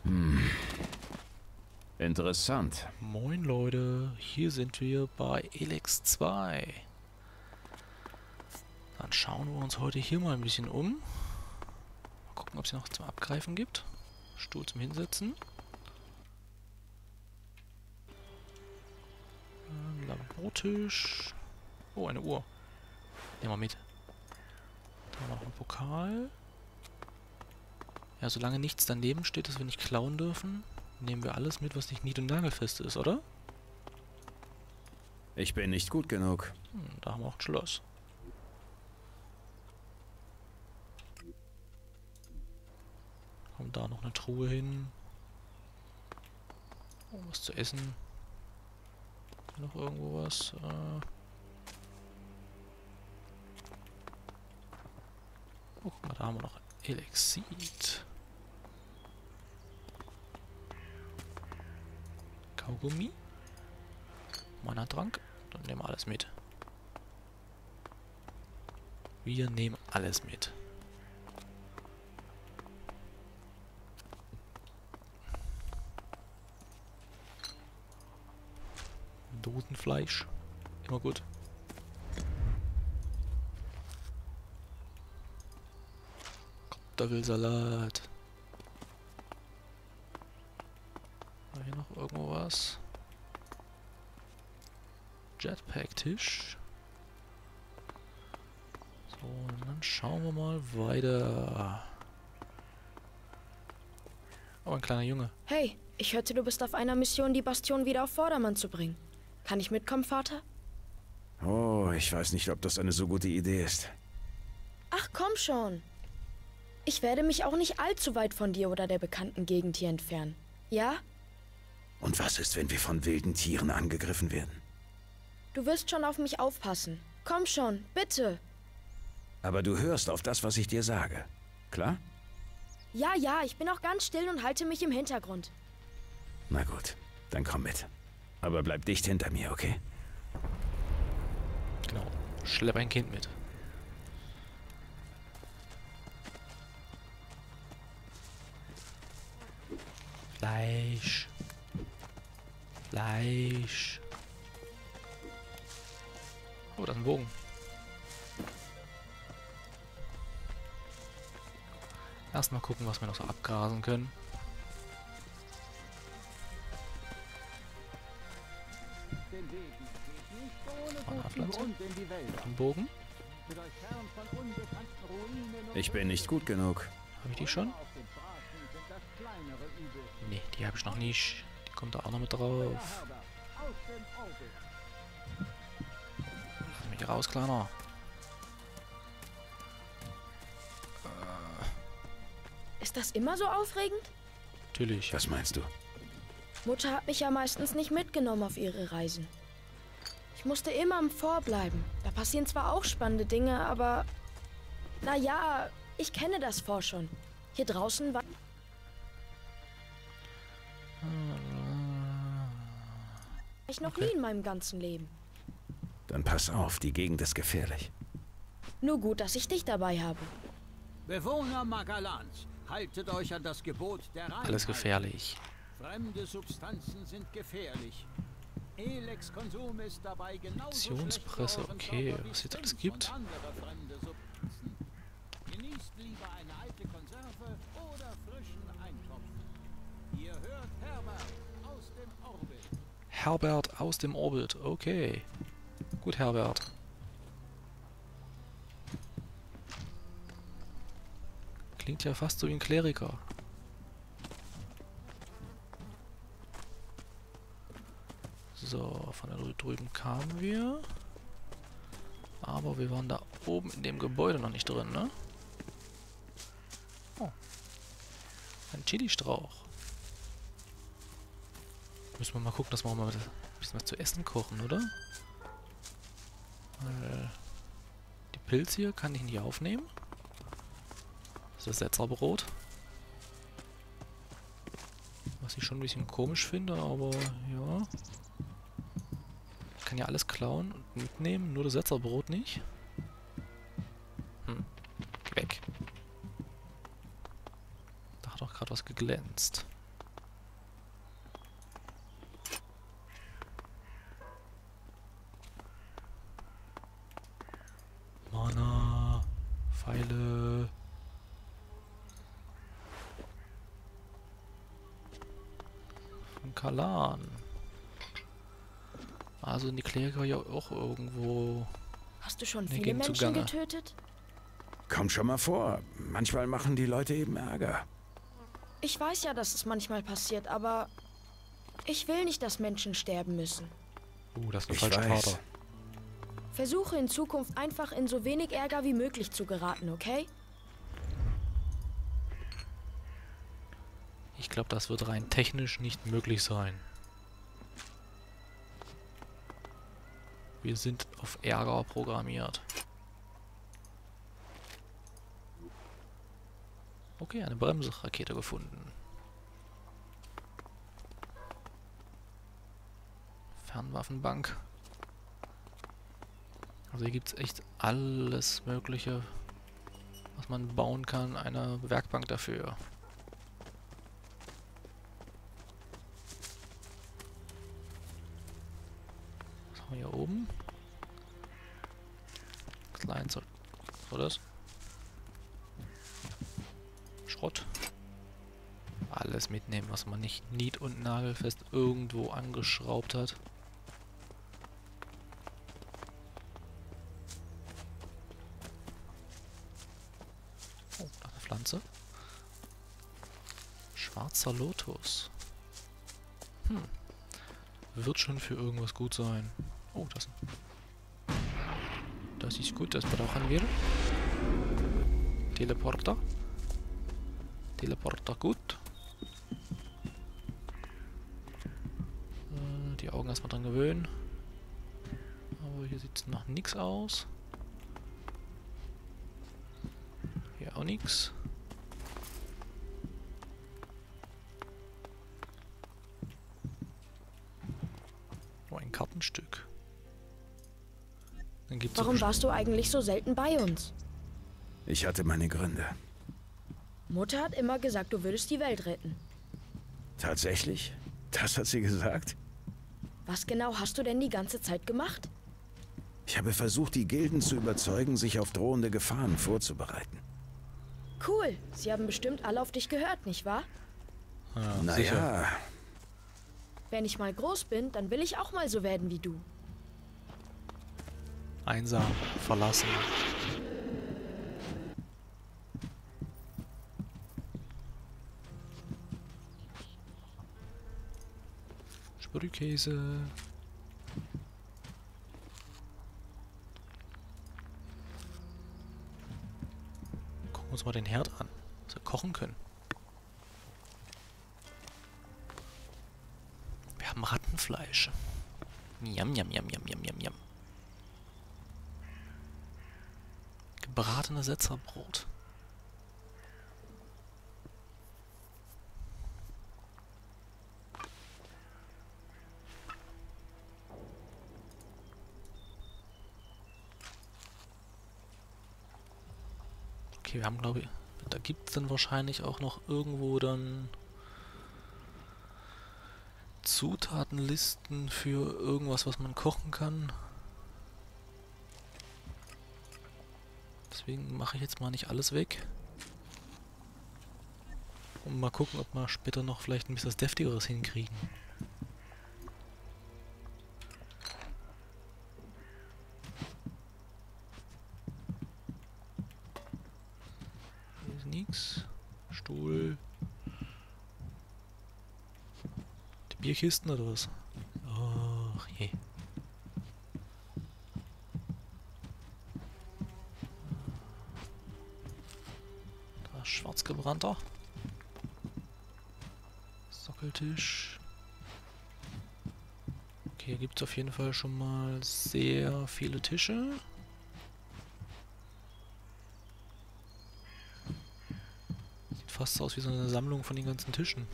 Interessant. Moin Leute, hier sind wir bei Elex 2. Dann schauen wir uns heute hier mal ein bisschen um. Mal gucken, ob es hier noch zum Abgreifen gibt. Stuhl zum Hinsetzen. Ein Labortisch. Oh, eine Uhr. Nehmen wir mit. Da haben wir noch einen Pokal. Ja, solange nichts daneben steht, dass wir nicht klauen dürfen, nehmen wir alles mit, was nicht nied- und nagelfest ist, oder? Ich bin nicht gut genug. Da haben wir auch ein Schloss. Kommt da noch eine Truhe hin. Oh, was zu essen. Noch irgendwo was? Oh, guck mal, da haben wir noch Elexit. Kaugummi. Mana-Trank. Dann nehmen wir alles mit. Wir nehmen alles mit. Dosenfleisch. Immer gut. Kartoffelsalat. War hier noch irgendwo was? Jetpack-Tisch. So, und dann schauen wir mal weiter. Oh, ein kleiner Junge. Hey, ich hörte, du bist auf einer Mission, die Bastion wieder auf Vordermann zu bringen. Kann ich mitkommen, Vater? Oh, ich weiß nicht, ob das eine so gute Idee ist. Ach, komm schon. Ich werde mich auch nicht allzu weit von dir oder der bekannten Gegend hier entfernen. Ja? Und was ist, wenn wir von wilden Tieren angegriffen werden? Du wirst schon auf mich aufpassen. Komm schon, bitte. Aber du hörst auf das, was ich dir sage. Klar? Ja, ja, ich bin auch ganz still und halte mich im Hintergrund. Na gut, dann komm mit. Aber bleib dicht hinter mir, okay? Genau. Schlepp ein Kind mit. Fleisch. Fleisch. Oh, da ist ein Bogen. Erstmal gucken, was wir noch so abgrasen können. Pflanze. Ein Bogen. Ich bin nicht gut genug. Habe ich die schon? Nee, die habe ich noch nicht. Die kommt da auch noch mit drauf. Lass mich raus, Kleiner. Ist das immer so aufregend? Natürlich. Was meinst du? Mutter hat mich ja meistens nicht mitgenommen auf ihre Reisen. Ich musste immer im Fort bleiben. Da passieren zwar auch spannende Dinge, aber... Naja, ich kenne das Fort schon. Hier draußen war... ich noch nie in meinem ganzen Leben. Dann pass auf, die Gegend ist gefährlich. Nur gut, dass ich dich dabei habe. Bewohner Magalans, haltet euch an das Gebot der Reinheit. Alles gefährlich. Fremde Substanzen sind gefährlich. Elex-Konsum ist dabei genauso Munitionspresse, schlecht für okay, euren Körper wie was jetzt alles Stinks gibt. und andere fremde Substanzen. Genießt lieber eine alte Konserve oder frischen Eintopf. Ihr hört Herbert aus dem Orbit. Herbert aus dem Orbit, okay. Gut, Herbert. Klingt ja fast so wie ein Kleriker. So, von da drüben kamen wir. Aber wir waren da oben in dem Gebäude noch nicht drin, ne? Oh. Ein Chili-Strauch. Müssen wir mal gucken, dass wir auch mal ein bisschen was zu essen kochen, oder? Die Pilze hier kann ich nicht aufnehmen. Das ist Setzerbrot. Was ich schon ein bisschen komisch finde, aber ja. Ich kann ja alles klauen und mitnehmen, nur das Setzerbrot nicht. Weg. Da hat doch gerade was geglänzt. Pfeile. Von Kalan. Also sind die Kleriker ja auch irgendwo Hast du schon in der viele Gegend Menschen zugange. getötet? Kommt schon mal vor. Manchmal machen die Leute eben Ärger. Ich weiß ja, dass es manchmal passiert, aber ich will nicht, dass Menschen sterben müssen. Das ist eine Ich falsche weiß. Karte. Versuche in Zukunft einfach in so wenig Ärger wie möglich zu geraten, okay? Ich glaube, das wird rein technisch nicht möglich sein. Wir sind auf Ärger programmiert. Okay, eine Bremsrakete gefunden. Fernwaffenbank. Also hier gibt es echt alles Mögliche, was man bauen kann. Eine Werkbank dafür. Was haben wir hier oben? Kleinzeug. Was war das? Schrott. Alles mitnehmen, was man nicht nied- und nagelfest irgendwo angeschraubt hat. Oh, da eine Pflanze. Schwarzer Lotus. Wird schon für irgendwas gut sein. Oh, das ist gut, das brauchen wir. Teleporter. Teleporter gut. Die Augen erstmal dran gewöhnen. Aber hier sieht es noch nichts aus. Hier auch nichts. Oh, ein Kartenstück. Dann gibt's Warum warst du eigentlich so selten bei uns? Ich hatte meine Gründe. Mutter hat immer gesagt, du würdest die Welt retten. Tatsächlich? Das hat sie gesagt? Was genau hast du denn die ganze Zeit gemacht? Ich habe versucht, die Gilden zu überzeugen, sich auf drohende Gefahren vorzubereiten. Cool, sie haben bestimmt alle auf dich gehört, nicht wahr? Ja, Naja, Wenn ich mal groß bin, dann will ich auch mal so werden wie du. Einsam, verlassen. Sprühkäse. Gucken wir uns mal den Herd an, dass wir kochen können. Wir haben Rattenfleisch. Yum, yum, yum, yum, yum, yum, yum. Gebratene Setzerbrot. Okay, wir haben, glaube ich, da gibt es dann wahrscheinlich auch noch irgendwo dann Zutatenlisten für irgendwas, was man kochen kann. Deswegen mache ich jetzt mal nicht alles weg. Und mal gucken, ob wir später noch vielleicht ein bisschen was Deftigeres hinkriegen. Hier ist nichts. Stuhl. Die Bierkisten oder was? Ach je. Da ist schwarzgebrannter. Sockeltisch. Okay, hier gibt es auf jeden Fall schon mal sehr viele Tische. Sieht fast aus wie so eine Sammlung von den ganzen Tischen.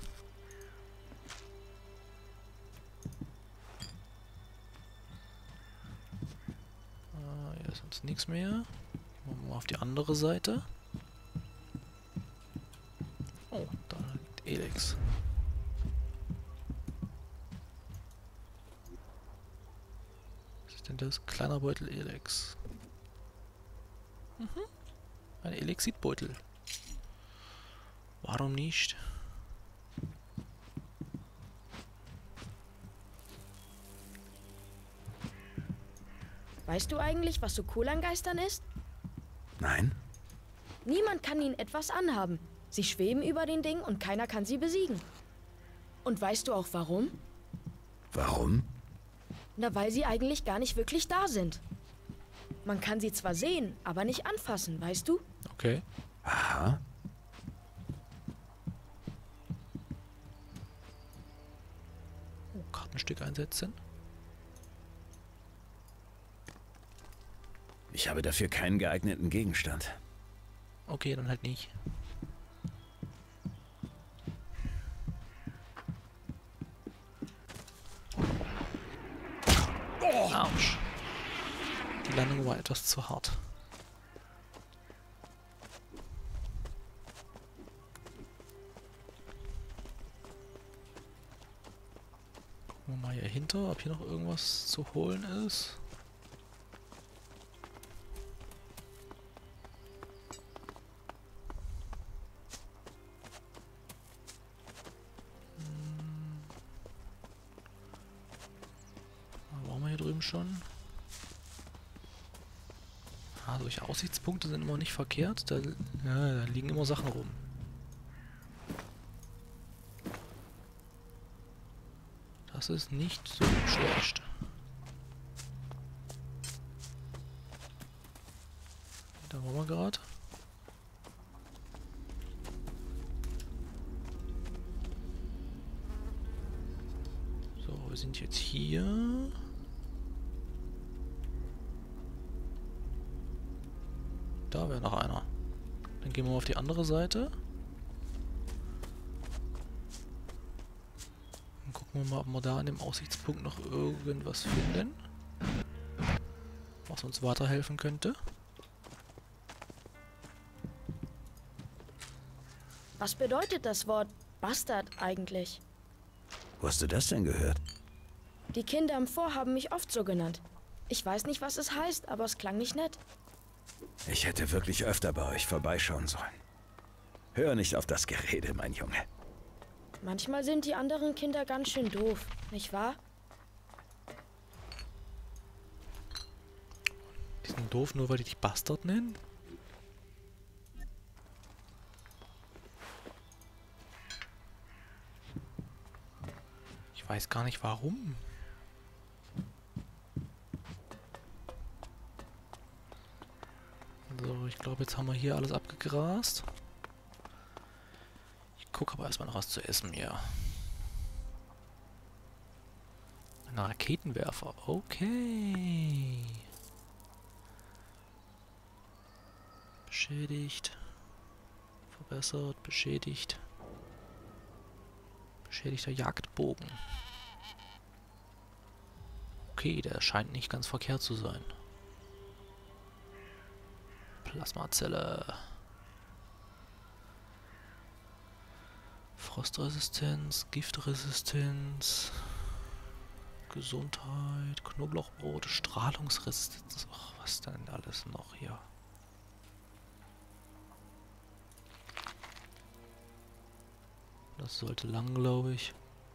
Hier ist sonst nichts mehr. Gehen wir mal auf die andere Seite. Oh, da liegt Elex. Was ist denn das? Kleiner Beutel Elex. Ein Elixitbeutel. Warum nicht? Weißt du eigentlich, was so cool an Geistern ist? Nein? Niemand kann ihnen etwas anhaben. Sie schweben über den Dingen und keiner kann sie besiegen. Und weißt du auch warum? Warum? Na, weil sie eigentlich gar nicht wirklich da sind. Man kann sie zwar sehen, aber nicht anfassen, weißt du? Okay. Aha. Oh, Kartenstück einsetzen. Ich habe dafür keinen geeigneten Gegenstand. Okay, dann halt nicht. Autsch. Die Landung war etwas zu hart. Gucken wir mal hier hinter, ob hier noch irgendwas zu holen ist. Waren wir hier drüben schon? Ah, solche Aussichtspunkte sind immer nicht verkehrt. Da liegen immer Sachen rum. Das ist nicht so schlecht. Da waren wir gerade. So, wir sind jetzt hier. Da wäre noch einer. Dann gehen wir mal auf die andere Seite. Dann gucken wir mal, ob wir da an dem Aussichtspunkt noch irgendwas finden, was uns weiterhelfen könnte. Was bedeutet das Wort Bastard eigentlich? Wo hast du das denn gehört? Die Kinder im Fort haben mich oft so genannt. Ich weiß nicht, was es heißt, aber es klang nicht nett. Ich hätte wirklich öfter bei euch vorbeischauen sollen. Hör nicht auf das Gerede, mein Junge. Manchmal sind die anderen Kinder ganz schön doof, nicht wahr? Die sind doof, nur weil die dich Bastard nennen? Ich weiß gar nicht warum. So, ich glaube, jetzt haben wir hier alles abgegrast. Ich gucke aber erstmal noch was zu essen hier. Ein Raketenwerfer. Okay. Beschädigt. Verbessert. Beschädigt. Beschädigter Jagdbogen. Okay, der scheint nicht ganz verkehrt zu sein. Plasmazelle. Frostresistenz, Giftresistenz, Gesundheit, Knoblauchbrot, Strahlungsresistenz. Ach, was denn alles noch hier? Das sollte lang, glaube ich.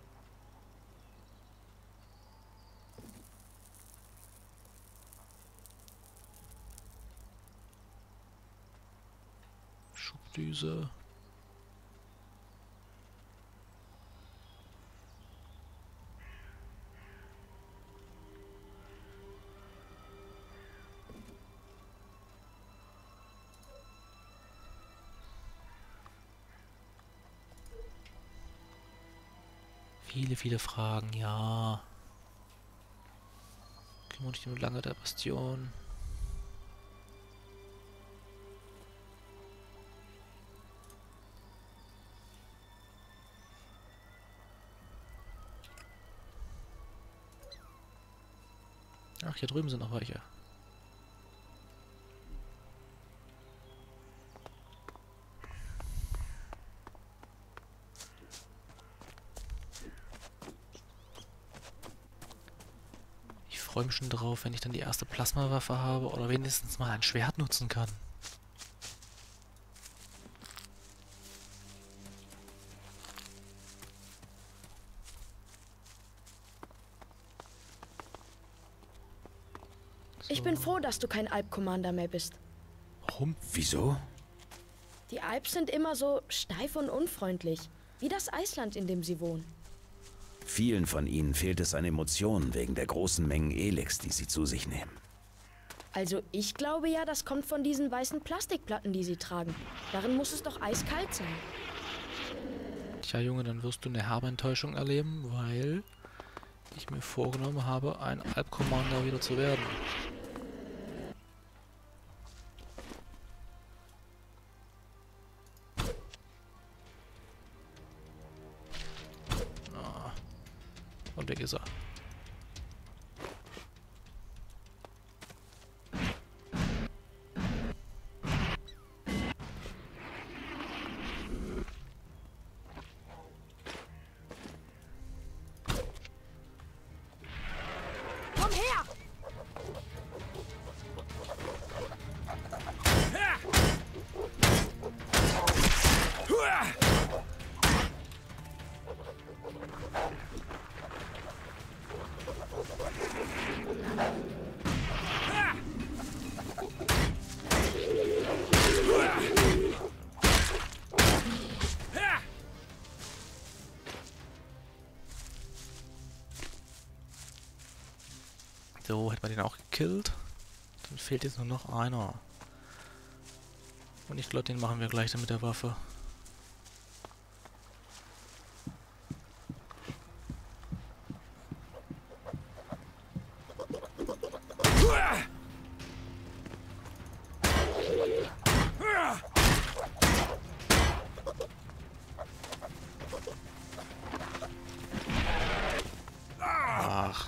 Schubdüse. Viele, viele Fragen, ja. Kümmere dich nur lange der Bastion. Ach, hier drüben sind noch welche. Ich freue mich schon drauf, wenn ich dann die erste Plasmawaffe habe oder wenigstens mal ein Schwert nutzen kann. Ich bin froh, dass du kein Alp-Commander mehr bist. Warum? Wieso? Die Alps sind immer so steif und unfreundlich. Wie das Eisland, in dem sie wohnen. Vielen von ihnen fehlt es an Emotionen wegen der großen Mengen Elex, die sie zu sich nehmen. Also ich glaube ja, das kommt von diesen weißen Plastikplatten, die sie tragen. Darin muss es doch eiskalt sein. Tja, Junge, dann wirst du eine herbe Enttäuschung erleben, weil ich mir vorgenommen habe, ein Alp-Commander wieder zu werden. Ah. Und weg ist er. Komm her! So, hätten wir den auch gekillt. Dann fehlt jetzt nur noch einer. Und ich glaube, den machen wir gleich dann mit der Waffe. Ach.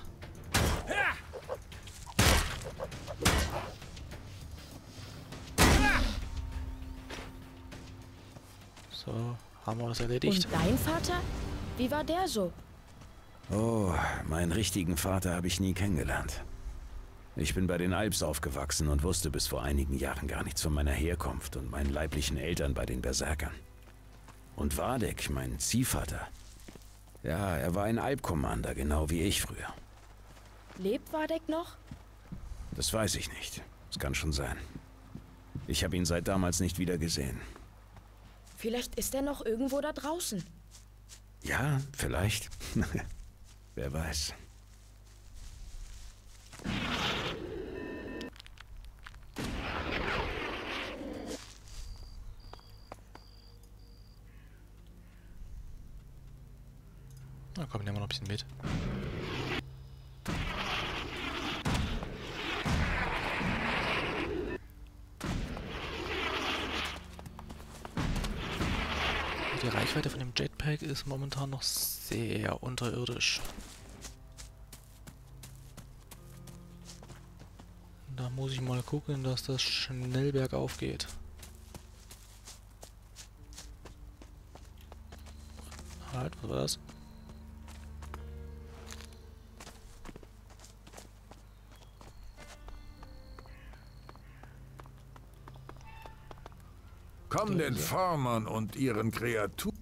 So, haben wir das erledigt. Und dein Vater? Wie war der so? Oh, meinen richtigen Vater habe ich nie kennengelernt. Ich bin bei den Alps aufgewachsen und wusste bis vor einigen Jahren gar nichts von meiner Herkunft und meinen leiblichen Eltern bei den Berserkern. Und Vardek, mein Ziehvater, ja, er war ein Alp-Commander, genau wie ich früher. Lebt Vardek noch? Das weiß ich nicht. Es kann schon sein. Ich habe ihn seit damals nicht wieder gesehen. Vielleicht ist er noch irgendwo da draußen. Ja, vielleicht. Wer weiß. Na komm, nehmen wir noch ein bisschen mit. Die Reichweite von dem Jetpack ist momentan noch sehr unterirdisch. Da muss ich mal gucken, dass das schnell bergauf geht. Halt, was war das? Komm den Farmern und ihren Kreaturen.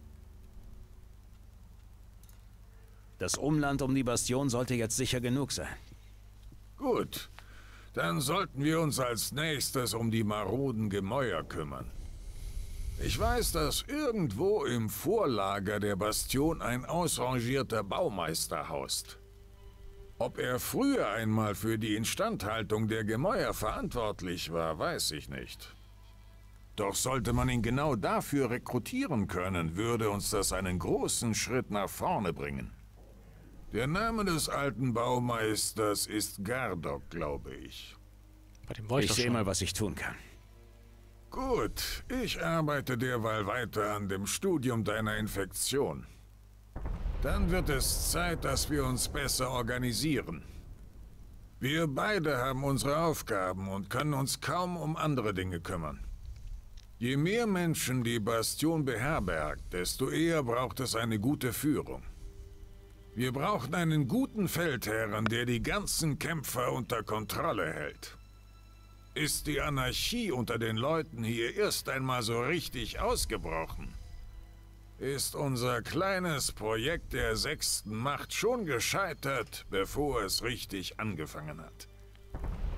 Das Umland um die Bastion sollte jetzt sicher genug sein. Gut, dann sollten wir uns als nächstes um die maroden Gemäuer kümmern. Ich weiß, dass irgendwo im Vorlager der Bastion ein ausrangierter Baumeister haust. Ob er früher einmal für die Instandhaltung der Gemäuer verantwortlich war, weiß ich nicht. Doch sollte man ihn genau dafür rekrutieren können, würde uns das einen großen Schritt nach vorne bringen. Der Name des alten Baumeisters ist Gardok, glaube ich. Bei dem war ich Ich doch sehe schon. mal, was ich tun kann. Gut, ich arbeite derweil weiter an dem Studium deiner Infektion. Dann wird es Zeit, dass wir uns besser organisieren. Wir beide haben unsere Aufgaben und können uns kaum um andere Dinge kümmern. Je mehr Menschen die Bastion beherbergt, desto eher braucht es eine gute Führung. Wir brauchen einen guten Feldherrn, der die ganzen Kämpfer unter Kontrolle hält. Ist die Anarchie unter den Leuten hier erst einmal so richtig ausgebrochen, ist unser kleines Projekt der 6. Macht schon gescheitert, bevor es richtig angefangen hat.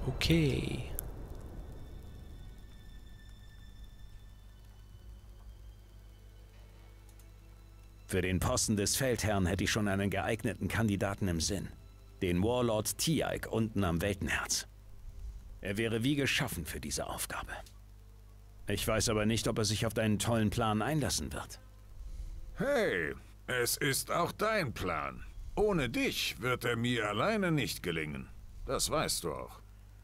Okay. Für den Posten des Feldherrn hätte ich schon einen geeigneten Kandidaten im Sinn. Den Warlord Tiaik unten am Weltenherz. Er wäre wie geschaffen für diese Aufgabe. Ich weiß aber nicht, ob er sich auf deinen tollen Plan einlassen wird. Hey, es ist auch dein Plan. Ohne dich wird er mir alleine nicht gelingen. Das weißt du auch.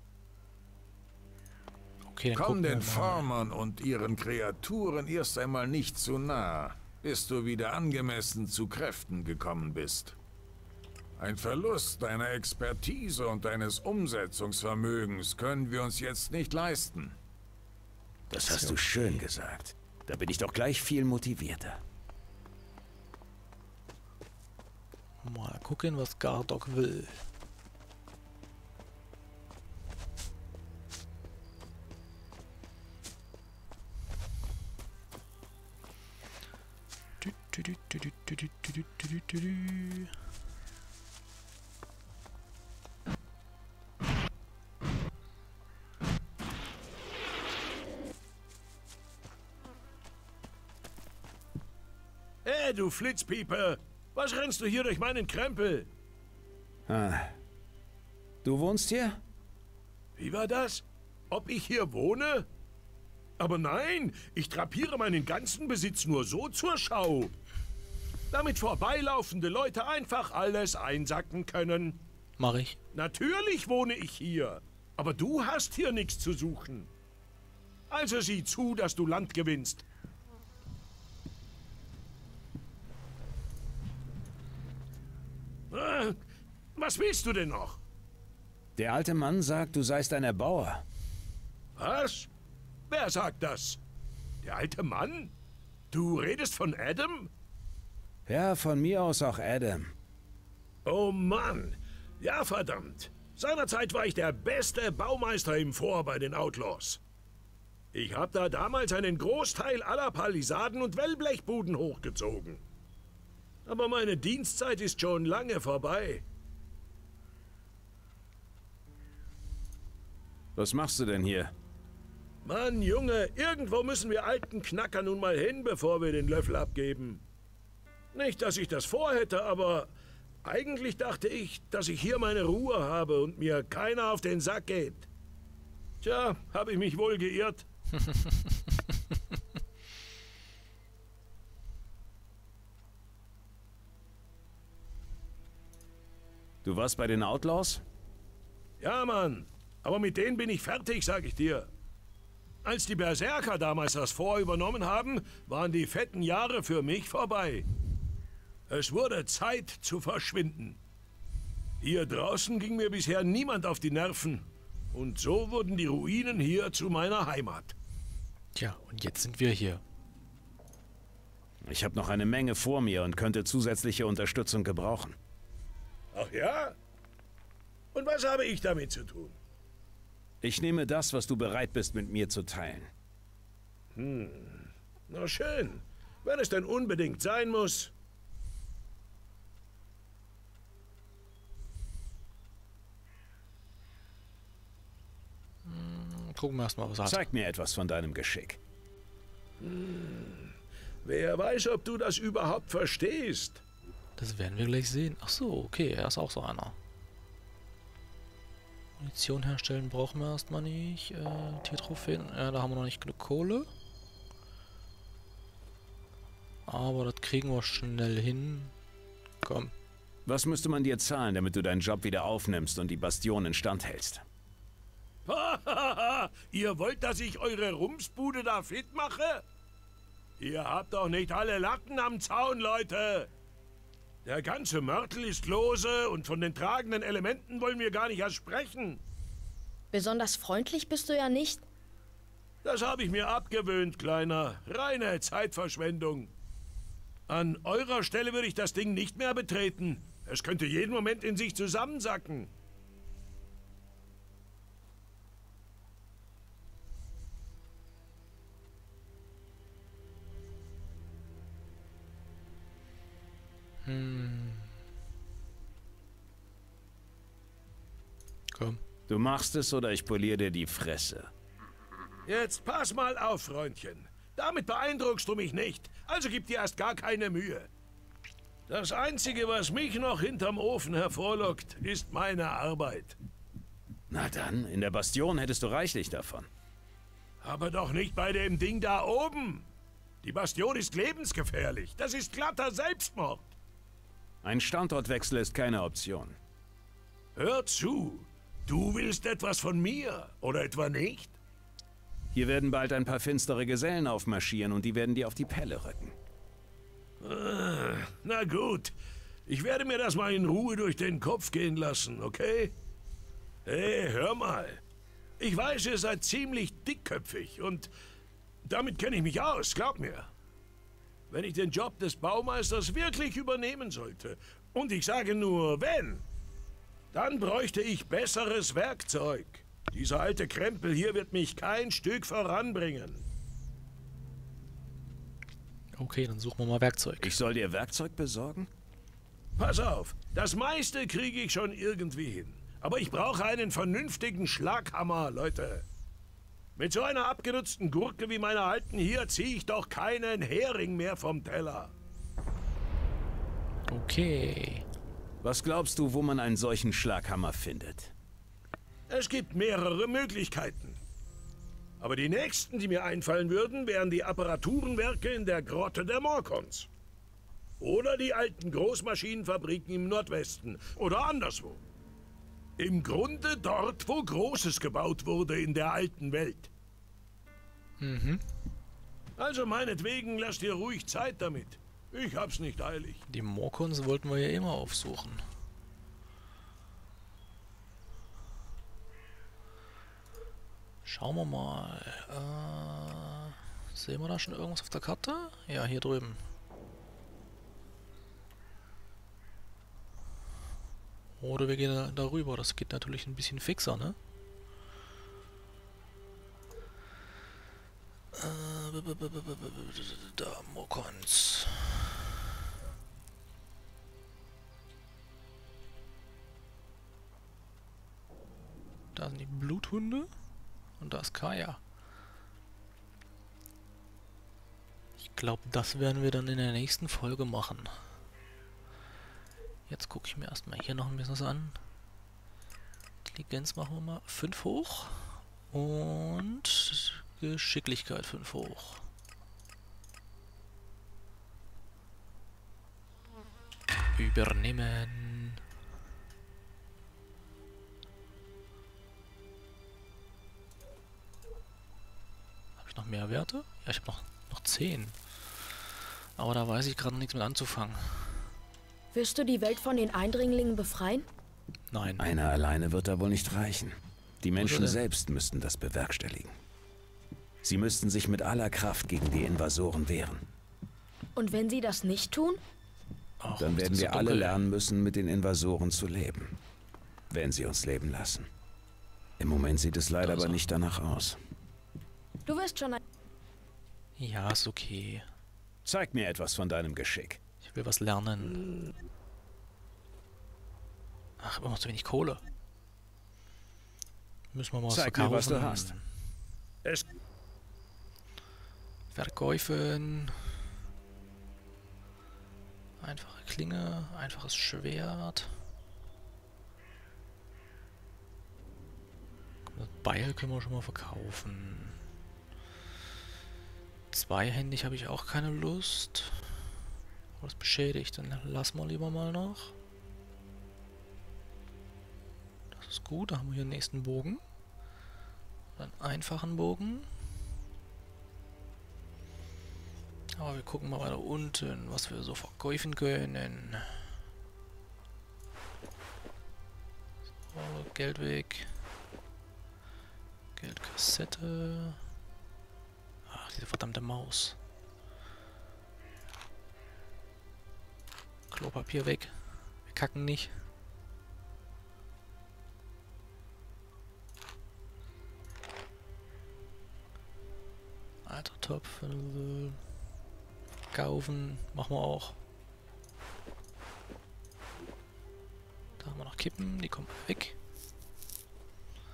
Okay, dann Komm gucken wir den mal. Formern und ihren Kreaturen erst einmal nicht zu nah, bis du wieder angemessen zu Kräften gekommen bist. Ein Verlust deiner Expertise und deines Umsetzungsvermögens können wir uns jetzt nicht leisten. Das hast du schön gesagt. Da bin ich doch gleich viel motivierter. Mal gucken, was Gardok will. Du Flitzpieper! Was rennst du hier durch meinen Krempel? Ah. Du wohnst hier? Wie war das? Ob ich hier wohne? Aber nein, ich drapiere meinen ganzen Besitz nur so zur Schau. Damit vorbeilaufende Leute einfach alles einsacken können. Mach ich. Natürlich wohne ich hier, aber du hast hier nichts zu suchen. Also sieh zu, dass du Land gewinnst. Was willst du denn noch? Der alte Mann sagt, du seist ein Erbauer. Was? Wer sagt das? Der alte Mann? Du redest von Adam? Ja, von mir aus auch Adam. Oh Mann. Ja, verdammt. Seinerzeit war ich der beste Baumeister im Fort bei den Outlaws. Ich habe da damals einen Großteil aller Palisaden und Wellblechbuden hochgezogen. Aber meine Dienstzeit ist schon lange vorbei. Was machst du denn hier? Mann, Junge, irgendwo müssen wir alten Knacker nun mal hin, bevor wir den Löffel abgeben. Nicht, dass ich das vorhätte, aber eigentlich dachte ich, dass ich hier meine Ruhe habe und mir keiner auf den Sack geht. Tja, habe ich mich wohl geirrt. Du warst bei den Outlaws? Ja, Mann, aber mit denen bin ich fertig, sag ich dir. Als die Berserker damals das Fort übernommen haben, waren die fetten Jahre für mich vorbei. Es wurde Zeit zu verschwinden. Hier draußen ging mir bisher niemand auf die Nerven. Und so wurden die Ruinen hier zu meiner Heimat. Tja, und jetzt sind wir hier. Ich habe noch eine Menge vor mir und könnte zusätzliche Unterstützung gebrauchen. Ach ja? Und was habe ich damit zu tun? Ich nehme das, was du bereit bist, mit mir zu teilen. Na schön. Wenn es denn unbedingt sein muss. Gucken wir erstmal, was er hat. Zeig mir etwas von deinem Geschick. Wer weiß, ob du das überhaupt verstehst. Das werden wir gleich sehen. Ach so, okay, er ist auch so einer. Munition herstellen brauchen wir erstmal nicht. Tiertrophäen, ja, da haben wir noch nicht genug Kohle. Aber das kriegen wir schnell hin. Komm. Was müsste man dir zahlen, damit du deinen Job wieder aufnimmst und die Bastion instand hältst? Ihr wollt, dass ich eure Rumsbude da fit mache? Ihr habt doch nicht alle Latten am Zaun, Leute. Der ganze Mörtel ist lose und von den tragenden Elementen wollen wir gar nicht erst sprechen. Besonders freundlich bist du ja nicht. Das habe ich mir abgewöhnt, Kleiner. Reine Zeitverschwendung. An eurer Stelle würde ich das Ding nicht mehr betreten. Es könnte jeden Moment in sich zusammensacken. Komm, Du machst es oder ich poliere dir die Fresse. Jetzt pass mal auf, Freundchen. Damit beeindruckst du mich nicht, also gib dir erst gar keine Mühe. Das Einzige, was mich noch hinterm Ofen hervorlockt, ist meine Arbeit. Na dann, in der Bastion hättest du reichlich davon. Aber doch nicht bei dem Ding da oben. Die Bastion ist lebensgefährlich. Das ist glatter Selbstmord. Ein Standortwechsel ist keine Option. Hör zu. Du willst etwas von mir, oder etwa nicht? Hier werden bald ein paar finstere Gesellen aufmarschieren und die werden dir auf die Pelle rücken. Na gut. Ich werde mir das mal in Ruhe durch den Kopf gehen lassen, okay? Hey, hör mal. Ich weiß, ihr seid ziemlich dickköpfig und damit kenne ich mich aus, glaub mir. Wenn ich den Job des Baumeisters wirklich übernehmen sollte, und ich sage nur wenn, dann bräuchte ich besseres Werkzeug. Dieser alte Krempel hier wird mich kein Stück voranbringen. Okay, dann suchen wir mal Werkzeug. Ich soll dir Werkzeug besorgen? Pass auf, das meiste kriege ich schon irgendwie hin. Aber ich brauche einen vernünftigen Schlaghammer, Leute. Mit so einer abgenutzten Gurke wie meiner alten hier ziehe ich doch keinen Hering mehr vom Teller. Okay. Was glaubst du, wo man einen solchen Schlaghammer findet? Es gibt mehrere Möglichkeiten. Aber die nächsten, die mir einfallen würden, wären die Apparaturenwerke in der Grotte der Morkons. Oder die alten Großmaschinenfabriken im Nordwesten oder anderswo. Im Grunde dort, wo Großes gebaut wurde in der alten Welt. Mhm. Also meinetwegen, lass dir ruhig Zeit damit. Ich hab's nicht eilig. Die Morkons wollten wir ja immer aufsuchen. Schauen wir mal. Sehen wir da schon irgendwas auf der Karte? Ja, hier drüben. Oder wir gehen darüber. Das geht natürlich ein bisschen fixer, ne? Da, Morkons. Da sind die Bluthunde. Und da ist Kaya. Ich glaube, das werden wir dann in der nächsten Folge machen. Jetzt gucke ich mir erstmal hier noch ein bisschen was an. Intelligenz machen wir mal 5 hoch. Und Geschicklichkeit 5 hoch. Übernehmen. Habe ich noch mehr Werte? Ja, ich habe noch 10. Aber da weiß ich gerade nichts mit anzufangen. Wirst du die Welt von den Eindringlingen befreien? Nein. Einer alleine wird da wohl nicht reichen. Die Menschen denn? selbst müssten das bewerkstelligen. Sie müssten sich mit aller Kraft gegen die Invasoren wehren. Und wenn sie das nicht tun? Ach, Dann ist werden das so wir alle dunkel. lernen müssen, mit den Invasoren zu leben. Wenn sie uns leben lassen. Im Moment sieht es leider aber nicht danach aus. Du wirst schon ein... Ja, ist okay. Zeig mir etwas von deinem Geschick. Ich will was lernen. Ach, immer noch zu wenig Kohle. Müssen wir mal was Zeig mir, verkaufen. was du hast. Es Verkäufen. Einfache Klinge, einfaches Schwert. Das Beil können wir schon mal verkaufen. Zweihändig habe ich auch keine Lust. Was beschädigt, dann lassen wir lieber mal noch. Das ist gut, da haben wir hier den nächsten Bogen. Einen einfachen Bogen. Aber wir gucken mal weiter unten, was wir so verkaufen können. So, Geld weg. Geldkassette. Ach, diese verdammte Maus. Klopapier weg. Wir kacken nicht. Alter Topf. Kaufen. Machen wir auch. Da haben wir noch Kippen. Die kommen weg.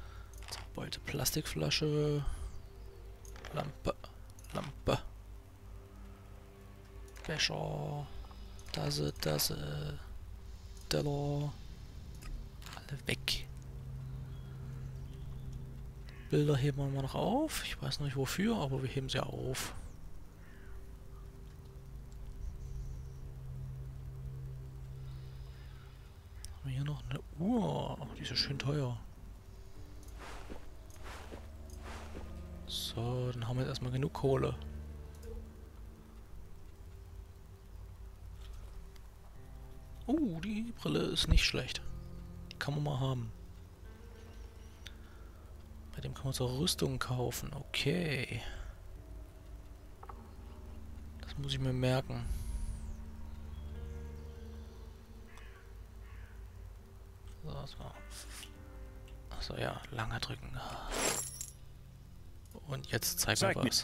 Beute Plastikflasche. Lampe. Lampe. Becher. Tasse. Teller. Alle weg. Bilder heben wir mal noch auf. Ich weiß noch nicht wofür, aber wir heben sie auf. Haben wir hier noch eine Uhr. Oh, die ist ja schön teuer. So, dann haben wir jetzt erstmal genug Kohle. Die Brille ist nicht schlecht. Die kann man mal haben. Bei dem kann man uns auch Rüstung kaufen. Okay. Das muss ich mir merken. So, das war... Achso, ja, lange drücken. Und jetzt zeig mal was.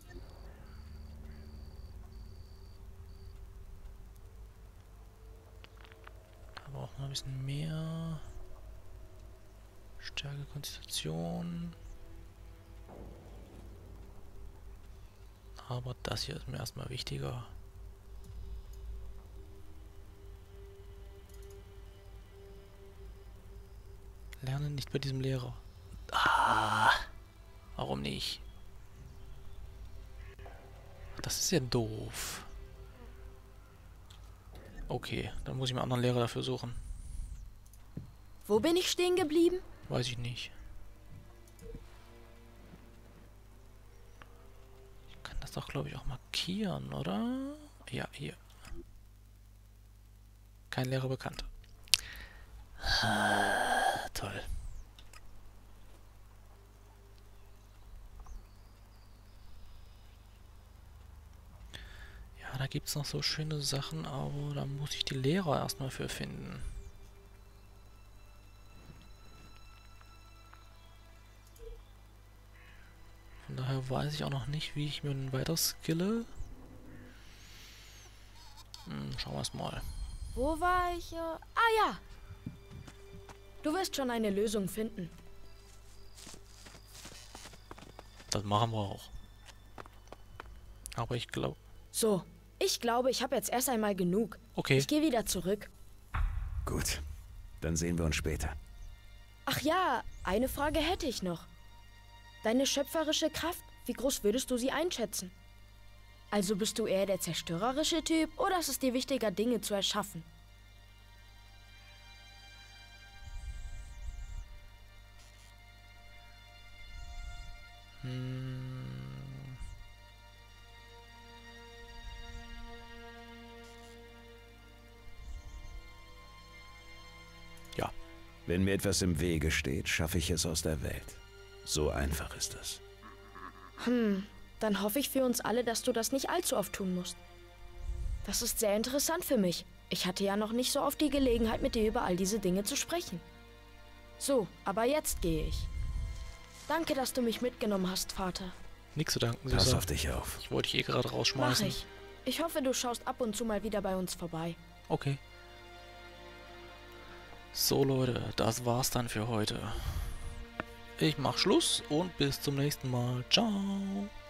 Da braucht man ein bisschen mehr. Stärke, Konzentration. Aber das hier ist mir erstmal wichtiger. Lernen nicht bei diesem Lehrer. Warum nicht? Das ist ja doof. Okay, dann muss ich mir einen anderen Lehrer dafür suchen. Wo bin ich stehen geblieben? Weiß ich nicht. Ich kann das doch, glaube ich, auch markieren, oder? Ja, hier. Kein Lehrer bekannt. Toll. Ja, da gibt es noch so schöne Sachen, aber da muss ich die Lehrer erstmal für finden. Von daher weiß ich auch noch nicht, wie ich mir weiter skille. Schauen wir es mal. Wo war ich? Ja. Du wirst schon eine Lösung finden. Das machen wir auch. Aber ich glaube... So, ich glaube, ich habe jetzt erst einmal genug. Okay. Ich gehe wieder zurück. Gut, dann sehen wir uns später. Ach ja, eine Frage hätte ich noch. Deine schöpferische Kraft, wie groß würdest du sie einschätzen? Also bist du eher der zerstörerische Typ oder ist es dir wichtiger, Dinge zu erschaffen? Ja. Wenn mir etwas im Wege steht, schaffe ich es aus der Welt. So einfach ist es. Dann hoffe ich für uns alle, dass du das nicht allzu oft tun musst. Das ist sehr interessant für mich. Ich hatte ja noch nicht so oft die Gelegenheit, mit dir über all diese Dinge zu sprechen. So, aber jetzt gehe ich. Danke, dass du mich mitgenommen hast, Vater. Nichts zu danken, Pass Süßer. auf dich auf. Ich wollte dich eh gerade rausschmeißen. Mach ich. Ich hoffe, du schaust ab und zu mal wieder bei uns vorbei. Okay. So Leute, das war's dann für heute. Ich mach Schluss und bis zum nächsten Mal. Ciao.